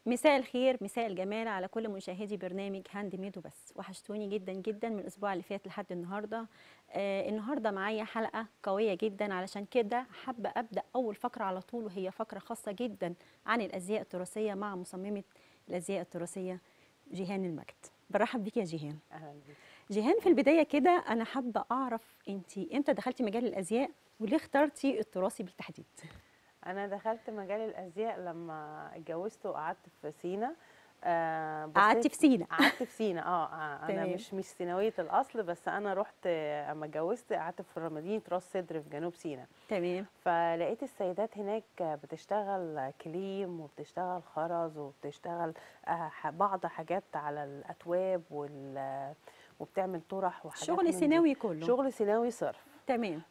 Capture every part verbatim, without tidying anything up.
مساء الخير، مساء الجمال على كل مشاهدي برنامج هاند ميد وبس. وحشتوني جدا جدا من الاسبوع اللي فات لحد النهارده. آه النهارده معايا حلقه قويه جدا، علشان كده حابه ابدا اول فقره على طول، وهي فقره خاصه جدا عن الازياء التراثيه مع مصممه الازياء التراثيه جيهان المجد. برحب بيك يا جيهان. اهلا بيك. جيهان، في البدايه كده انا حابه اعرف انت امتى دخلتي مجال الازياء وليه اخترتي التراثي بالتحديد؟ انا دخلت مجال الازياء لما اتجوزت وقعدت في سينا. آه قعدتي بصيت. في سينا؟ قعدت في سينا اه, آه انا تمام. مش مش سيناويه الاصل، بس انا رحت آه، اما اتجوزت قعدت في مدينه راس سدر في جنوب سينا. تمام. فلقيت السيدات هناك بتشتغل كليم وبتشتغل خرز وبتشتغل آه ح- بعض حاجات على الاتواب وال وبتعمل طرح وحاجات شغل من دي. سيناوي كله. شغل سيناوي صرف. تمام.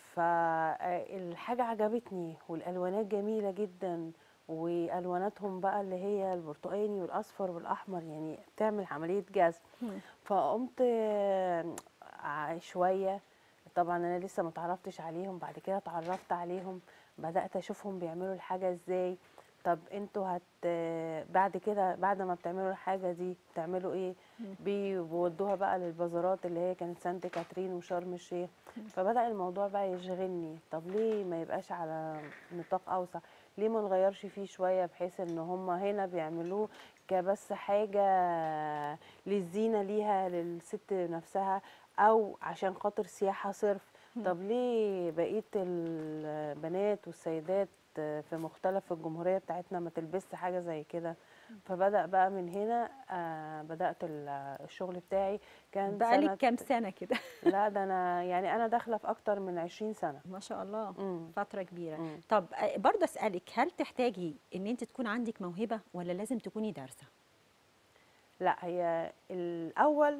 فالحاجة عجبتني والألوانات جميلة جدا، وألواناتهم بقى اللي هي البرتقاني والأصفر والأحمر، يعني بتعمل عملية جذب. مم. فقمت آه، ع- شوية. طبعا أنا لسه ما تعرفتش عليهم، بعد كده اتعرفت عليهم، بدأت أشوفهم بيعملوا الحاجة إزاي. طب انتوا هت بعد كده بعد ما بتعملوا الحاجة دي بتعملوا ايه؟ مم. بيودوها بقى للبازارات اللي هي كانت سانت كاترين وشرم الشيخ. فبدأ الموضوع بقى يشغلني، طب ليه ما يبقاش على نطاق أوسع؟ ليه ما نغيرش فيه شوية بحيث ان هم هنا بيعملوه كبس حاجة للزينة ليها للست نفسها، أو عشان خاطر سياحة صرف. مم. طب ليه بقية البنات والسيدات في مختلف الجمهورية بتاعتنا ما تلبسش حاجة زي كده؟ فبدأ بقى من هنا آه بدأت ال- الشغل بتاعي. كان بقالك سنة. كام سنة كده؟ لا ده أنا يعني أنا داخلة في أكتر من عشرين سنة. ما شاء الله، امم. فترة كبيرة. امم. طب آه، برضه أسألك، هل تحتاجي إن أنت تكون عندك موهبة ولا لازم تكوني دارسة؟ لا هي الأول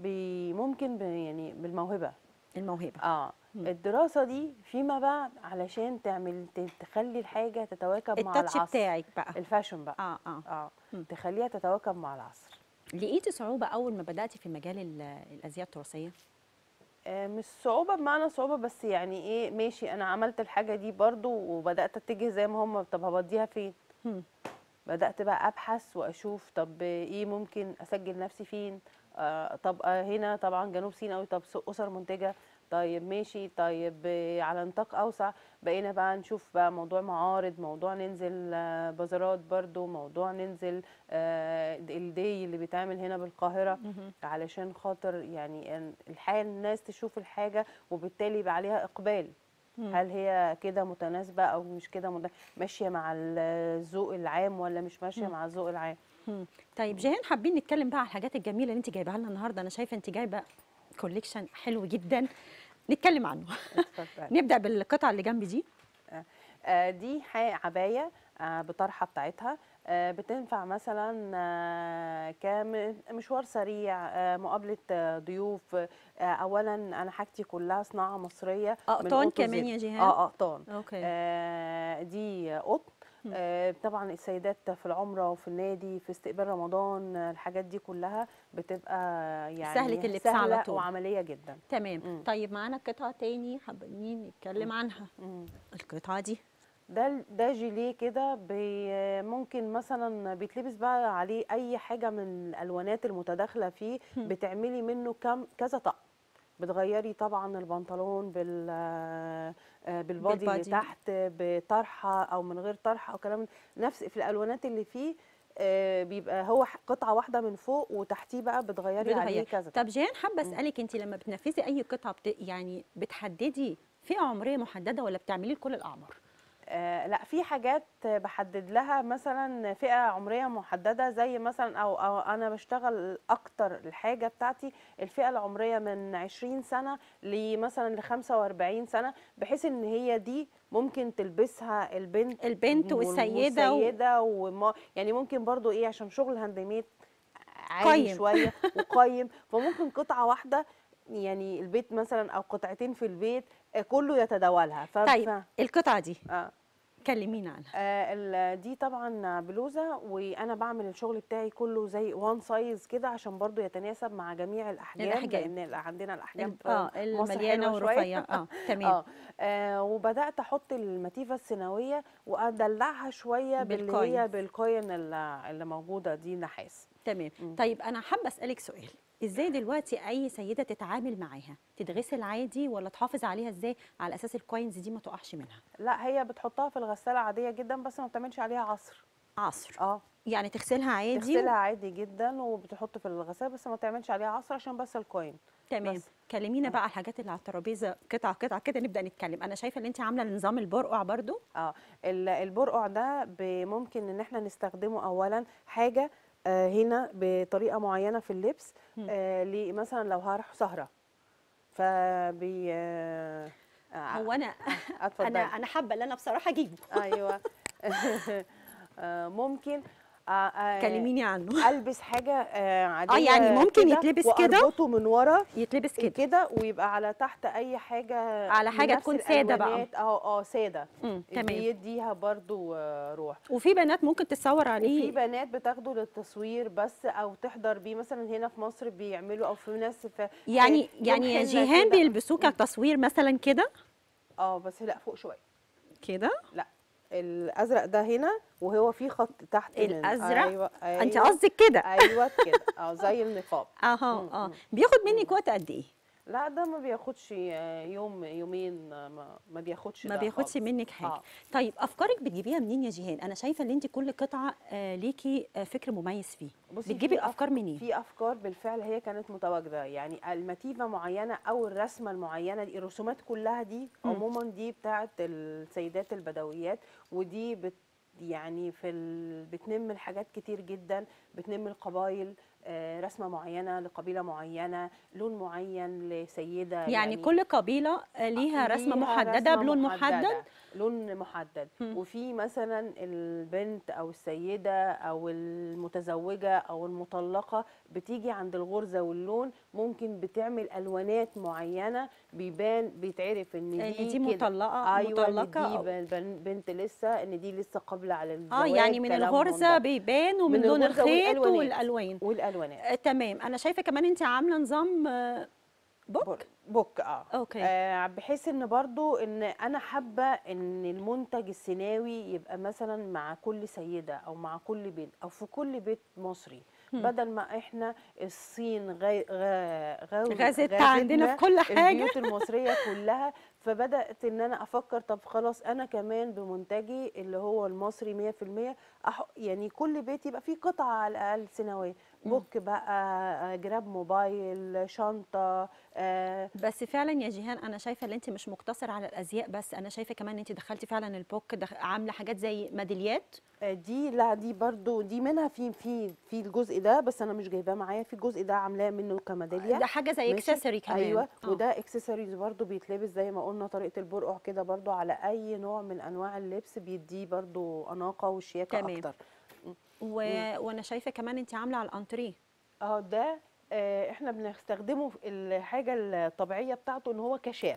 بي ممكن بي يعني بالموهبة. الموهبة. اه. مم. الدراسة دي فيما بعد علشان تعمل ت- تخلي الحاجة تتواكب مع التاتش العصر. بتاعك بقى. الفاشن بقى. اه اه. اه. مم. تخليها تتواكب مع العصر. لقيتي صعوبة أول ما بدأتي في مجال ال- الأزياء التراثية؟ آه مش صعوبة بمعنى صعوبة، بس يعني ايه، ماشي انا عملت الحاجة دي برضو وبدأت اتجه زي ما هم، طب هوديها فين؟ مم. بدأت بقى أبحث وأشوف طب إيه ممكن أسجل نفسي فين. آه طب آه هنا طبعا جنوب سيناء، طب س- أسر منتجة. طيب ماشي، طيب آه على نطاق أوسع بقينا بقى نشوف بقى موضوع معارض، موضوع ننزل آه بازارات، برضو موضوع ننزل آه الدي اللي بيتعمل هنا بالقاهرة، مهم. علشان خاطر يعني إن الحال الناس تشوف الحاجة وبالتالي يبقى عليها إقبال. مم. هل هي كده متناسبة أو مش كده مت- ماشية مع الذوق العام ولا مش ماشية مم. مع الذوق العام؟ مم. طيب جيهان، حابين نتكلم بقى على الحاجات الجميلة اللي أنت جايبها لنا النهاردة. أنا شايفة أنت جايبة كوليكشن حلو جدا، نتكلم عنه. اتفضل. نبدأ بالقطعة اللي جنبي دي. آه، آه، دي ح- عباية آه، بطرحة بتاعتها. آه، بتنفع مثلا آه، كمشوار سريع، آه، مقابلة آه، ضيوف. آه، أولا أنا حاجتي كلها صناعة مصرية من قطان قطن كمان زد. يا جيهان؟ اه قطان. اوكي. آه، دي قطن. مم. آه، طبعا السيدات في العمرة وفي النادي في استقبال رمضان، آه، الحاجات دي كلها بتبقى سهلة يعني اللبس على سهلة طول. وعملية جدا. تمام. مم. طيب معانا قطعة تاني حابين نتكلم عنها. مم. القطعة دي. ده ده جيليه كده، بي- ممكن مثلا بيتلبس بقى عليه اي حاجه من الالوانات المتداخله فيه، مم. بتعملي منه كم كذا طقم. بتغيري طبعا البنطلون بال آه، بالبادي اللي بالبادي. تحت بطرحه او من غير طرحه او كلام من- نفس في الالوانات اللي فيه. آه، بيبقى هو ح- قطعه واحده من فوق وتحتيه بقى بتغيري بتغير. عليه كذا طب طقم. جيهان، حابة أسألك، أنت لما بتنفذي أي قطعة بت... يعني بتحددي فئة عمرية محددة ولا بتعملي لكل الأعمار؟ آه لا، في حاجات بحدد لها مثلا فئة عمرية محددة، زي مثلا أو, أو أنا بشتغل أكتر الحاجة بتاعتي الفئة العمرية من عشرين سنة لمثلا ل خمسة وأربعين سنة، بحيث إن هي دي ممكن تلبسها البنت البنت والسيدة و... والسيدة وما يعني ممكن برضو إيه، عشان شغل هاند ميد عالي قيم. شوية وقيم، فممكن قطعة واحدة يعني البيت مثلا أو قطعتين في البيت آه، كله يتداولها ف... طيب ف... القطعة دي آه. كلمينا عنها. آه ال- دي طبعا بلوزه، وانا بعمل الشغل بتاعي كله زي وان سايز كده عشان برضو يتناسب مع جميع الاحجام، الاحجام لان عندنا الاحجام ال- في اه مصر المليانه حلوه شويه. والرفيع، اه تمام. اه آه، وبدات احط الماتيفه السينويه وادلعها شويه باللي هي بالكوينز. بالكوين اللي اللي موجوده دي نحاس. تمام. مم. طيب انا حابه اسالك سؤال، ازاي دلوقتي اي سيده تتعامل معاها؟ تتغسل عادي ولا تحافظ عليها ازاي على اساس الكوينز دي ما تقعش منها؟ لا، هي بتحطها في الغساله عاديه جدا، بس ما بتعملش عليها عصر. عصر؟ اه، يعني تغسلها عادي تغسلها و... عادي جدا وبتحط في الغسالة، بس ما تعملش عليها عصر عشان بس الكوين. تمام. بس كلمينا اه بقى على الحاجات اللي على الترابيزه، قطعه قطعه كده نبدا نتكلم. انا شايفه ان انت عامله نظام البرقع برضو. اه ال- البرقع ده ب- ممكن ان احنا نستخدمه اولا حاجة آه هنا بطريقة معينة في اللبس. مم. آه لي- مثلا لو هروح سهرة فبي آه آه هو انا آه انا اتفضلي. انا حابه ان انا بصراحه اجيبه. ايوه. آه ممكن آه آه كلميني عنه. البس حاجة آه اه يعني عادية ممكن كده يتلبس كده، واربطه من ورا يتلبس كده كده، ويبقى على تحت اي حاجه على من حاجه نفس تكون ساده بقى. الالوانات. اه اه ساده، امم تمام. بيديها برضو آه، روح. وفي بنات ممكن تتصور وفي عليه. بنات بتاخده للتصوير بس، او تحضر بيه مثلا هنا في مصر بيعملوا، او في ناس في في يعني يوم يعني يا حنه جيهان كده. بيلبسوه مم. كتصوير مثلا كده؟ اه بس لا، فوق شويه. كده لا، الازرق ده هنا وهو في خط تحت منه. الازرق؟ ايوه انت ايوه قصدك كده؟ ايوه كده، اه زي النقاب. اها مم، اه. مم، بياخد مم. منك وقت قد ايه؟ لا، ده ما بياخدش آه، يوم يومين، آه، ما, ما بياخدش ما ده بياخدش خالص. منك حاجه. اه طيب افكارك بتجيبيها منين يا جيهان؟ انا شايفه ان انت كل قطعه آه ليكي آه فكر مميز فيه. بصي، بتجيبي في الافكار أفك... منين؟ في افكار بالفعل هي كانت متواجده، يعني الماتيفه معينه او الرسمه المعينه دي، الرسومات كلها دي مم. عموما دي بتاعت السيدات البدويات. ودي بت يعني في ال... بتنم الحاجات كتير جدا، بتنم القبائل. آه، رسمه معينه لقبيله معينه، لون معين لسيده يعني يعني. كل قبيله آه ليها رسمه ليها محدده رسمة بلون محدد. محددة، لون محدد. مم. وفي مثلا البنت أو السيدة أو المتزوجة أو المطلقة بتيجي عند الغرزة واللون، ممكن بتعمل ألوانات معينة بيبان، بيتعرف إن ان دي دي كده. مطلقه أيوة، إن مطلقه دي أو بن- بن- بنت لسه، إن دي لسه قابلة على اه الزواج، يعني من كلام من الغرزه ده. بيبان ومن من لون الغرزة الخيط والألوانات والالوان. والألوانات. آه تمام. انا شايفه كمان انت عامله نظام آه بوك. بر- بوك اه اوكي. آه، بحيث ان برضو ان انا حابه ان المنتج السيناوي يبقى مثلا مع كل سيده او مع كل بنت او في كل بيت مصري، هم. بدل ما احنا الصين غا غا غا غازت عندنا في غازتنا كل حاجه. البيوت المصريه كلها. فبدات ان انا افكر، طب خلاص انا كمان بمنتجي اللي هو المصري مية في المية، أح يعني كل بيت يبقى فيه قطعه على الاقل سيناويه. مم. بوك بقى، جراب موبايل، شنطه. آه بس فعلا يا جيهان انا شايفه ان انت مش مقتصره على الازياء بس، انا شايفه كمان ان انت دخلتي فعلا البوك دخ... عامله حاجات زي ميداليات. آه، دي لا، دي برضو دي منها في في في الجزء ده، بس انا مش جايباه معايا. في الجزء ده عاملاه منه كميداليه. ده حاجه زي ماشي، اكسسوري كمان ايوه. اه. وده اكسسوارز برضو بيتلبس زي ما قلنا، طريقه البرقع كده برضو على اي نوع من انواع اللبس، بيديه برضو اناقه وشياكه تمام. اكتر. و... م. وانا شايفه كمان انت عامله على الانتريه. اه ده آه، احنا بنستخدمه في الحاجه الطبيعيه بتاعته ان هو كشال.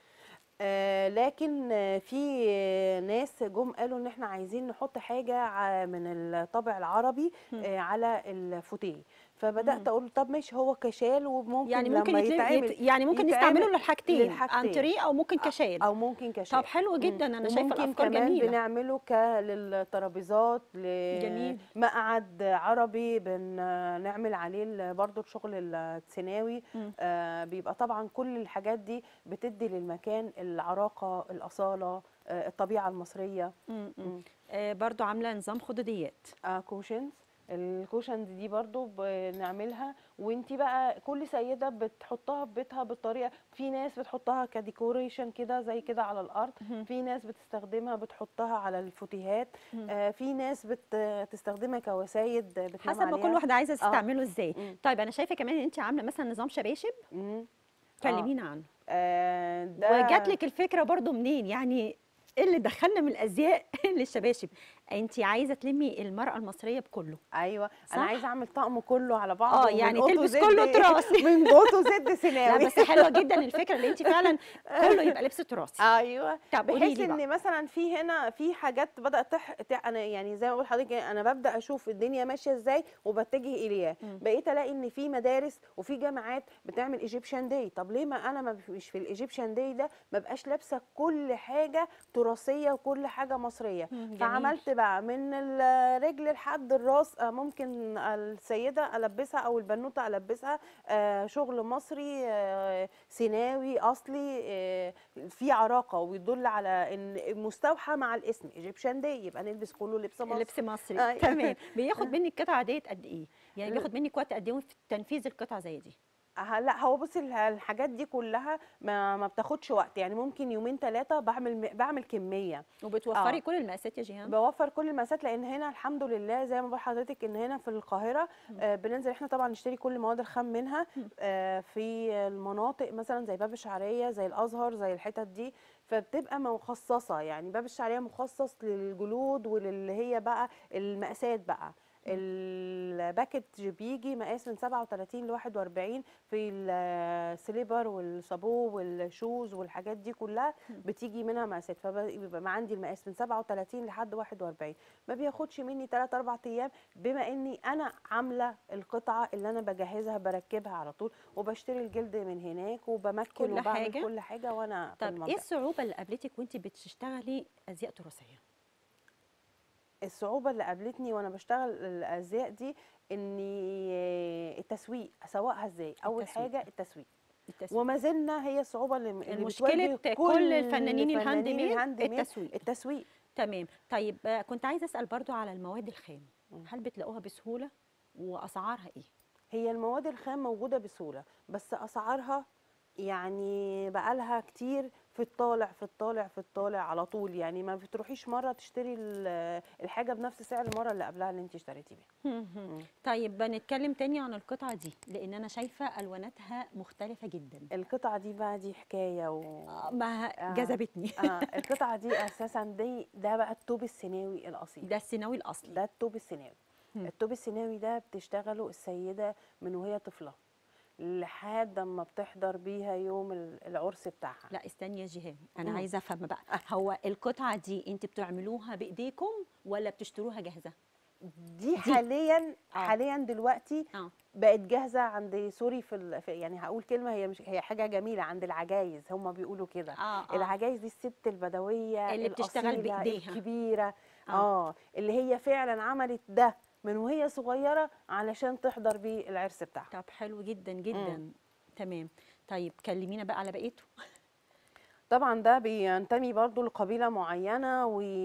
آه، لكن آه، في آه، ناس جم قالوا ان احنا عايزين نحط حاجه ع- من الطابع العربي هم. آه، على الفوتيه. مم. فبدات اقول طب ماشي، هو كشال وممكن يعني ممكن لما يتل... يتعمل، يت... يعني ممكن يتعمل نستعمله للحاجتين، للحاجتين، انتريه او ممكن أ- كشال. او ممكن طب كشال. حلو مم. جدا، انا شايفه وممكن الافكار كمان جميله. بنعمله ك للترابيزات، جميل. لمقعد عربي بنعمل عليه ال- برضو الشغل السيناوي. مم. آه، بيبقى طبعا كل الحاجات دي بتدي للمكان العراقة، الأصالة، آه، الطبيعة المصرية. مم. مم. مم. آه برضو عامله نظام خدوديات. آه كوشنز. الكوشنز دي برضو بنعملها، وانتي بقى كل سيدة بتحطها في بيتها بالطريقة. في ناس بتحطها كديكوريشن كده زي كده على الأرض، مم. في ناس بتستخدمها بتحطها على الفوتيهات، مم. آه في ناس بتستخدمها كوسايد بتنام حسب ما كل عليها. واحده عايزه اه. تستعمله ازاي. مم. طيب انا شايفه كمان ان انت عامله مثلا نظام شباشب. مم. اه كلمينا عنه. آه، وجات ده لك الفكره برضو منين؟ يعني ايه اللي دخلنا من الازياء للشباشب؟ انت عايزه تلمي المراه المصريه بكله. ايوه صح؟ انا عايزه اعمل طقم كله على بعضه، اه من يعني اوتو تلبس زد كله تراثي. من اوتو زد لا سيناوي. بس حلوه جدا الفكره اللي انت فعلا كله يبقى لبس تراثي. ايوه طب قولي بحيث لي بقى. ان مثلا في هنا في حاجات بدات تح... تح... انا يعني زي ما بقول لحضرتك إيه، انا ببدا اشوف الدنيا ماشيه ازاي وبتجه اليها. مم. بقيت الاقي ان في مدارس وفي جامعات بتعمل ايجيبشن داي. طب ليه ما انا ما مش في الايجيبشن داي ده ما بقاش لابسه كل حاجه تراثيه وكل حاجه مصريه؟ مم، جميل. فعملت بقى من الرجل لحد الراس، آه، ممكن السيده البسها او البنوته البسها آه، شغل مصري آه، سيناوي اصلي، آه، في عراقه ويدل على ان مستوحى مع الاسم ايجيبشن داي، يبقى نلبس كله لبس مصري. لبس مصري آه، تمام. بياخد منك قطعه ديت قد ايه؟ يعني ل- بياخد منك وقت قد ايه في تنفيذ القطعه زي دي؟ ه- لا هو بصي الح- الحاجات دي كلها ما ما بتاخدش وقت، يعني ممكن يومين ثلاثه بعمل بعمل كميه. وبتوفري اه كل المقاسات يا جيهان؟ بوفر كل المقاسات، لان هنا الحمد لله زي ما بقول لحضرتك ان هنا في القاهره مم. آه، بننزل احنا طبعا نشتري كل المواد الخام منها مم. آه، في المناطق مثلا زي باب الشعريه زي الازهر زي الحتت دي، فبتبقى مخصصه. يعني باب الشعريه مخصص للجلود وللي هي بقى المقاسات بقى. مم. الباكت بيجي مقاس من سبعة وثلاثين ل واحد وأربعين في السليبر والصابو والشوز والحاجات دي كلها مم. بتيجي منها مقاسات، فبيبقى عندي المقاس من سبعة وثلاثين لحد واحد وأربعين. ما بياخدش مني ثلاثة أربعة ايام، بما اني انا عامله القطعه اللي انا بجهزها بركبها على طول وبشتري الجلد من هناك وبمكن كل وبعمل حاجه. كل حاجه وانا في طب ايه المنطقه. الصعوبه اللي قابلتك وانت بتشتغلي ازياء تراثيه؟ الصعوبة اللي قابلتني وانا بشتغل الازياء دي اني التسويق اسوقها ازاي. اول التسويق. حاجة التسويق، التسويق. وما زلنا هي الصعوبة اللي اللي المشكله بتواجه كل الفنانين الهاند فنانين ميد الهاند ميد، التسويق. التسويق. تمام. طيب آه، كنت عايزه اسال برضو على المواد الخام. مم. هل بتلاقوها بسهوله واسعارها ايه؟ هي المواد الخام موجودة بسهولة، بس اسعارها يعني بقالها كتير في الطالع في الطالع في الطالع على طول. يعني ما بتروحيش مرة تشتري ال- الحاجة بنفس سعر المرة اللي قبلها اللي انت اشتريتي بيها. مهم. مم. طيب نتكلم تاني عن القطعه دي لان انا شايفه الواناتها مختلفه جدا. القطعة دي بقى دي حكاية و آه، ما آه جذبتني. آه القطعة دي أساسا دي ده بقى التوب السيناوي الأصيل. ده السيناوي الاصلي. ده التوب السيناوي. مم. التوب السيناوي ده بتشتغله السيدة من وهي طفلة لحد ما بتحضر بيها يوم ال- العرس بتاعها. لا استني يا جيهان، انا مم. عايزه افهم بقى. هو القطعه دي انت بتعملوها بايديكم ولا بتشتروها جاهزه؟ دي حاليا اه حاليا دلوقتي اه بقت جاهزة عند سوري في, ال... في يعني هقول كلمة هي مش هي حاجة جميلة، عند العجايز هم بيقولوا كده. اه اه العجايز دي الست البدوية اللي بتشتغل الأصيلة بايديها. الكبيرة، اه اه اللي هي فعلا عملت ده من وهي صغيرة علشان تحضر بيه العرس بتاعها. طب حلو جدا مم. جدا. تمام. طيب كلمينا بقى على بقيته. طبعا ده بينتمي برضو لقبيلة معينة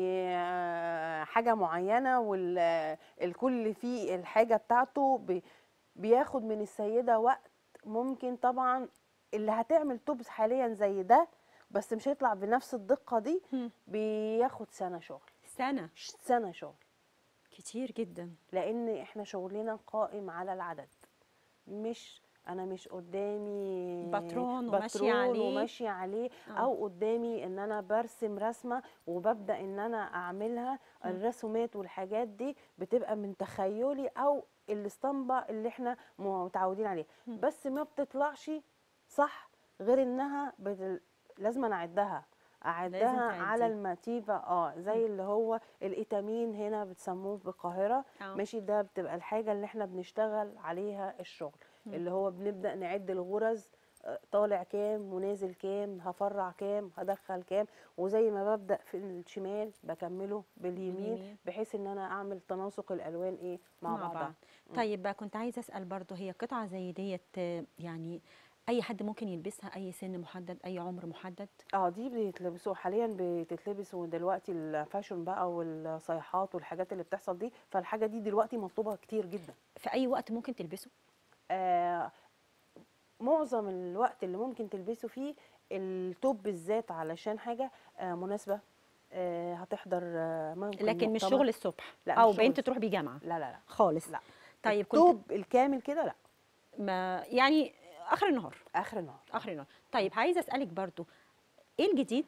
وحاجة معينة، والكل فيه الحاجة بتاعته بي- بياخد من السيدة وقت. ممكن طبعا اللي هتعمل توبس حاليا زي ده بس مش هيطلع بنفس الدقة دي، هم. بياخد سنة شغل. سنه. ش- سنة شغل، كتير جدا. لأن احنا شغلنا قائم على العدد. مش انا مش قدامي باترون وماشيه باترون عليه. وماشيه عليه اه او قدامي ان انا برسم رسمه وببدا ان انا اعملها. هم. الرسومات والحاجات دي بتبقى من تخيلي او الاسطمبه اللي احنا متعودين عليها، هم. بس ما بتطلعش صح غير انها بت... لازم أنا اعدها لازم اعدها على تعديه. الماتيفا. اه هم. زي اللي هو الإيتامين هنا بتسموه بالقاهره. اه ماشي، ده بتبقى الحاجه اللي احنا بنشتغل عليها الشغل، هم. اللي هو بنبدأ نعد الغرز، آه، طالع كام ونازل كام، هفرع كام هدخل كام، وزي ما ببدأ في الشمال بكمله باليمين باليمين بحيث ان انا اعمل تناسق الالوان ايه مع مع بعضها. بعض. مم. طيب بقى كنت عايزه اسال برضو، هي قطعه زي ديت آه، يعني اي حد ممكن يلبسها؟ اي سن محدد؟ اي عمر محدد؟ اه دي بيتلبسوا حاليا بتتلبس، ودلوقتي الفاشن بقى والصيحات والحاجات اللي بتحصل دي، فالحاجة دي دلوقتي مطلوبة كتير جدا. في اي وقت ممكن تلبسه؟ آه معظم الوقت اللي ممكن تلبسه فيه التوب بالذات علشان حاجة آه مناسبة، آه هتحضر آه ممكن لكن مش مؤتمر. شغل الصبح لا او مش شغل بنت الصبح. تروح بيه جامعه لا لا لا خالص؟ لا طيب كنت التوب الكامل كده لا، ما يعني اخر النهار. اخر النهار. اخر النهار. طيب عايزه اسالك برضو، ايه الجديد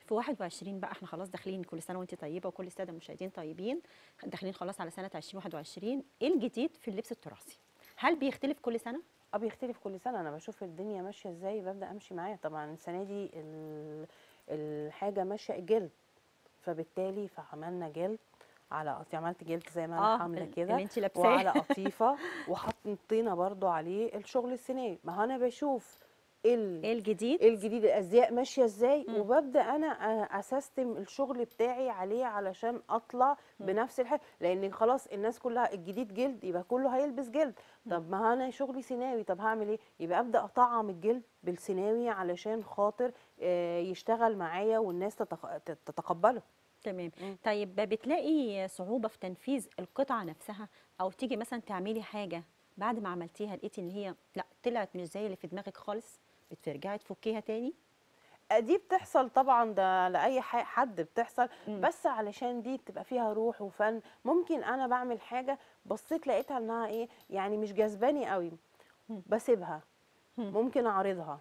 في واحد وعشرين بقى احنا خلاص داخلين، كل سنه وانت طيبه وكل الساده المشاهدين طيبين، داخلين خلاص على سنه ألفين وواحد وعشرين. ايه الجديد في اللبس التراثي؟ هل بيختلف كل سنه؟ اه بيختلف كل سنه، انا بشوف الدنيا ماشيه ازاي ببدا امشي معاها. طبعا السنه دي ال- الحاجه ماشيه جلد، فبالتالي فعملنا جلد على قطيفه، عملت جلد زي ما انا اه حامله ال- اللي كده انت لابساه. وعلى قطيفه، وحطينا برضو عليه الشغل السيناوي. ما هو انا بشوف ال ايه الجديد؟ إيه الجديد، الازياء ماشيه ازاي، مم. وببدا انا أ- اسيستم الشغل بتاعي عليه علشان اطلع مم. بنفس الحاجه، لان خلاص الناس كلها الجديد جلد يبقى كله هيلبس جلد. مم. طب ما انا شغلي سيناوي، طب هعمل ايه؟ يبقى ابدا اطعم الجلد بالسيناوي علشان خاطر آه، يشتغل معايا والناس تتق- تتقبله. تمام. مم. طيب بتلاقي صعوبة في تنفيذ القطعة نفسها، أو تيجي مثلا تعملي حاجة بعد ما عملتيها لقيتي إن هي لا طلعت مش زي اللي في دماغك خالص، بترجعي تفكيها تاني؟ دي بتحصل طبعا، ده لاي ح- حد بتحصل، مم. بس علشان دي بتبقى فيها روح وفن. ممكن انا بعمل حاجه بصيت لقيتها انها ايه، يعني مش جذباني قوي، مم. بسيبها. مم. ممكن اعرضها،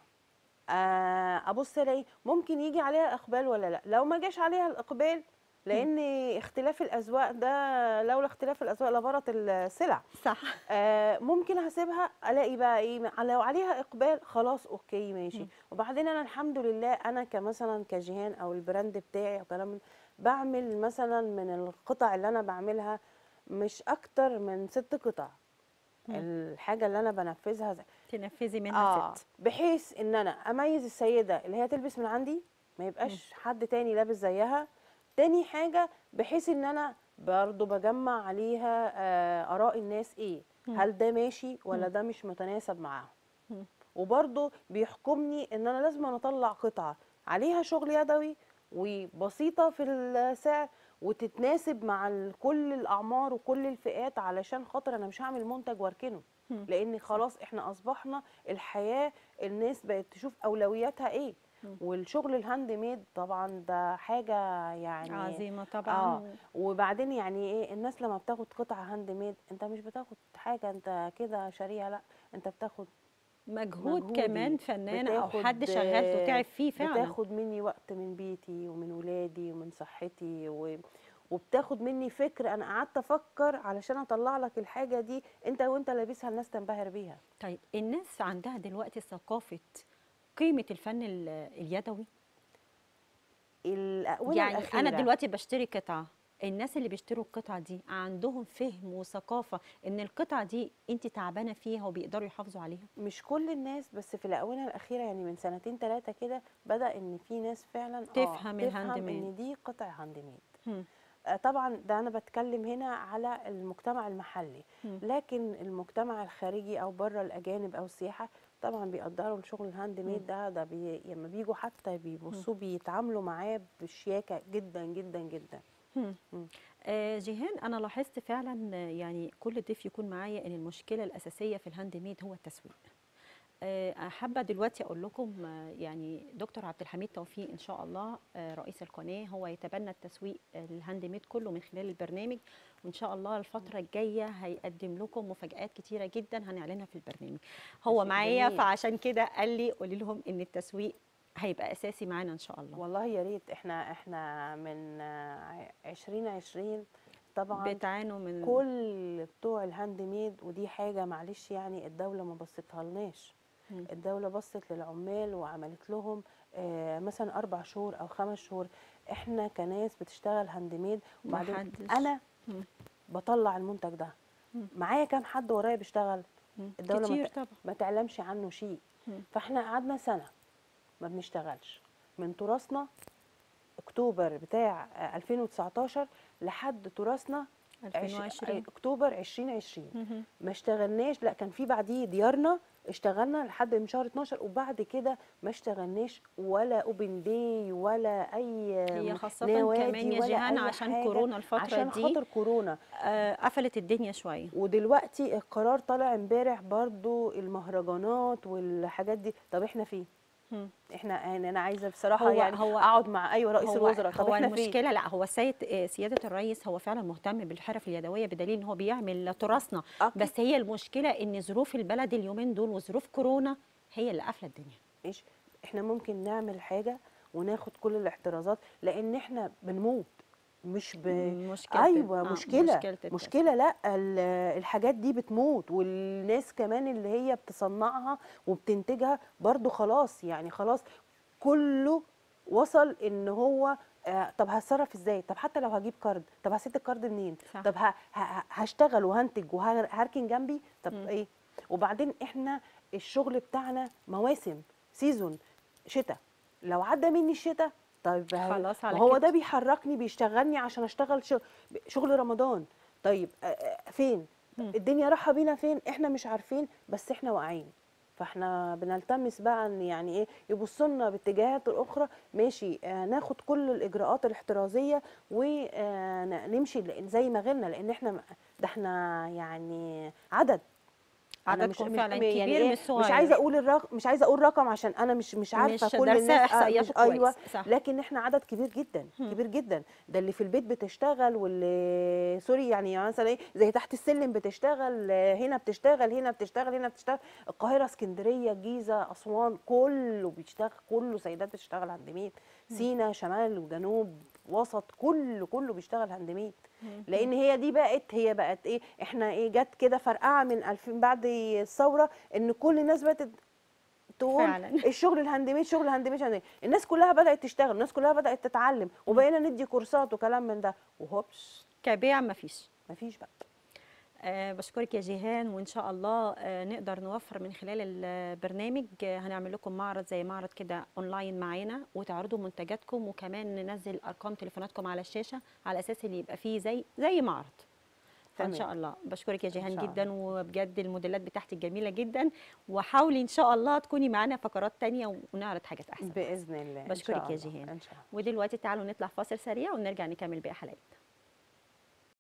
آه، ابص الاقي ممكن يجي عليها اقبال ولا لا. لو ما جاش عليها الاقبال، مم. لان اختلاف الاذواق ده، لولا اختلاف الاذواق لبارت السلع. صح. آه، ممكن هسيبها الاقي بقى ايه، لو عليها اقبال خلاص اوكي ماشي. مم. وبعدين انا الحمد لله انا كمثلا كجيهان او البراند بتاعي او كلام من- بعمل مثلا من القطع اللي انا بعملها مش اكتر من ست قطع. مم. الحاجه اللي انا بنفذها زي تنفذي منها اه ست. بحيث ان انا اميز السيده اللي هي تلبس من عندي، ما مم. يبقاش حد تاني لابس زيها. تاني حاجه بحيث ان انا برضو بجمع عليها آه اراء الناس ايه، مم. هل ده ماشي ولا مم. ده مش متناسب معاهم. مم. وبرضو بيحكمني ان انا لازم أنا اطلع قطعه عليها شغل يدوي وبسيطه في السعر، وتتناسب مع ال- كل الاعمار وكل الفئات، علشان خاطر انا مش هعمل منتج واركنه. مم. لان صح. خلاص احنا اصبحنا الحياه الناس بقت تشوف اولوياتها ايه. مم. والشغل الهاند ميد طبعا ده حاجه يعني. عظيمة اه طبعا. وبعدين يعني ايه، الناس لما بتاخد قطعه هاند ميد انت مش بتاخد حاجه انت كده شاريها، لا، انت بتاخد مجهود كمان مجهودي، فنان أو حد بتاخد شغلته تعب فيه فعلا. بتاخد مني وقت من بيتي ومن ولادي ومن صحتي و... وبتاخد مني فكر، انا قعدت افكر علشان اطلع لك الحاجه دي انت وانت لابسها الناس تنبهر بيها. طيب الناس عندها دلوقتي ثقافة قيمة الفن ال- اليدوي؟ الاونه يعني انا الاخيره، دلوقتي بشتري قطعه، الناس اللي بيشتروا القطعه دي عندهم فهم وثقافه ان القطعه دي انت تعبانه فيها وبيقدروا يحافظوا عليها؟ مش كل الناس، بس في الاونه الاخيره يعني من سنتين ثلاثه كده بدا ان في ناس فعلا اه تفهم الهاند تفهم ميد. ان دي قطع هاند ميد. هم. آه، طبعا ده انا بتكلم هنا على المجتمع المحلي، هم. لكن المجتمع الخارجي او بره الاجانب او السياحه طبعا بيقدروا الشغل الهاند هم. ميد ده. ده بي لما بيجوا حتى هم. بيبصوا بيتعاملوا معاه بشياكه جدا جدا جدا. هم. مم. آه جيهان، انا لاحظت فعلا آه، يعني كل ضيف يكون معايا ان المشكله الاساسيه في الهاند ميد هو التسويق. آه، حابة دلوقتي أقول لكم آه، يعني دكتور عبد الحميد توفيق إن شاء الله آه، رئيس القناة هو يتبنى التسويق آه، للهاند ميد كله من خلال البرنامج، وإن شاء الله الفترة الجاية هيقدم لكم مفاجآت كتيرة جدا هنعلنها في البرنامج. ده هو شيء معايا جميل. فعشان كده قال لي قولي لهم إن التسويق هيبقى أساسي معانا إن شاء الله. والله يا ريت، احنا احنا من آه، عشرين عشرين طبعا بتعانوا من. كل بتوع الهاند ميد، ودي حاجه معلش يعني الدوله ما بصتها لناش. مم. الدولة بصت للعمال وعملت لهم آه، مثلا أربع شهور أو خمس شهور. إحنا كناس بتشتغل هاند ميد، وبعدين محدش. أنا مم. بطلع المنتج ده، مم. معايا كام حد ورايا بيشتغل. مم. الدولة ما كتير ت- طبعا. ما تعلمش عنه شيء. مم. فإحنا قعدنا سنة ما بنشتغلش من تراثنا، أكتوبر بتاع آه، ألفين وتسعتاشر لحد تراثنا ألفين عش... وعشرين. اكتوبر ألفين وعشرين مهم. ما اشتغلناش. لا، كان في بعديه ديارنا اشتغلنا لحد من شهر اتناشر، وبعد كده ما اشتغلناش ولا اوبن داي ولا اي هي خاصة كمان نوادي يا ولا جيهان اي عشان حاجه كورونا الفترة عشان دي خاطر كورونا. آه، قفلت الدنيا شوية. ودلوقتي القرار طالع امبارح برضو المهرجانات والحاجات دي. طب احنا فين؟ مم. احنا يعني انا عايزه بصراحه هو يعني هو اقعد مع ايوه رئيس هو الوزراء. طب هو احنا فين؟ المشكلة، لا هو السيد آه، سيادة الرئيس هو فعلا مهتم بالحرف اليدوية بدليل ان هو بيعمل تراثنا، اكيد. بس هي المشكلة ان ظروف البلد اليومين دول وظروف كورونا هي اللي قافلة الدنيا. ماشي، احنا ممكن نعمل حاجه وناخد كل الاحترازات، لان احنا بنموت مش ب... مشكله ايوه اه مشكله مشكله التسويق. مشكله لا ال- الحاجات دي بتموت، والناس كمان اللي هي بتصنعها وبتنتجها برضو خلاص، يعني خلاص كله وصل ان هو آه طب هتصرف ازاي؟ طب حتى لو هجيب كارد، طب هسد الكارد منين؟ صح. طب ه... ه... هشتغل وهنتج وهركن جنبي، طب مم. ايه؟ وبعدين احنا الشغل بتاعنا مواسم، سيزون، شتاء، لو عدى مني الشتاء طيب ه- خلاص ما على هو كده. ده بيحركني بيشتغلني عشان اشتغل شغل, شغل رمضان. طيب آه، آه، فين مم. الدنيا رايحه بينا؟ فين احنا مش عارفين، بس احنا واقعين. فاحنا بنلتمس بقى ان يعني ايه يبصوا لنا باتجاهات الاخرى، ماشي آه ناخد كل الاجراءات الاحترازيه ونمشي زي ما غيرنا، لان احنا ده احنا يعني عدد. انا مش عددكم مش فعلا يعني كبير ايه مش مش عايزه صغير. اقول الرقم، مش عايزه اقول رقم عشان انا مش مش عارفه مش كل دارساه الناس آه احصائياته مش ايوه، كويس، صح. لكن احنا عدد كبير جدا مم. كبير جدا. ده اللي في البيت بتشتغل، واللي سوري يعني مثلا ايه زي تحت السلم بتشتغل، آه، هنا بتشتغل هنا بتشتغل هنا بتشتغل، القاهره، اسكندريه، الجيزه، اسوان، كله بيشتغل، كله سيدات بتشتغل هاند ميد، مم. سينا، شمال وجنوب وسط، كله كله بيشتغل هاند ميد. مم. لان هي دي بقت هي بقت ايه احنا ايه جت كده فرقعه من ألفين بعد الثوره، ان كل الناس بقت تقول فعلا. الشغل الهاند ميد، شغل الهاند ميد هاند ميد. الناس كلها بدات تشتغل، الناس كلها بدات تتعلم، مم. وبقينا ندي كورسات وكلام من ده، وهوبس كبيع مفيش. مفيش بقى. أه بشكرك يا جيهان، وإن شاء الله أه نقدر نوفر من خلال البرنامج. أه هنعمل لكم معرض زي معرض كده أونلاين معانا، وتعرضوا منتجاتكم، وكمان ننزل أرقام تليفوناتكم على الشاشة على أساس اللي يبقى فيه زي زي معرض. فإن تمام شاء الله بشكرك يا ان جيهان شاء جدا، الله. وبجد الموديلات بتاعتك جميلة جدا، وحاولي إن شاء الله تكوني معانا فقرات تانية ونعرض حاجات أحسن وأحسن. باذن الله ان شاء بشكرك يا الله جيهان. ان شاء الله. ودلوقتي تعالوا نطلع فاصل سريع ونرجع نكمل باقي حلقتنا.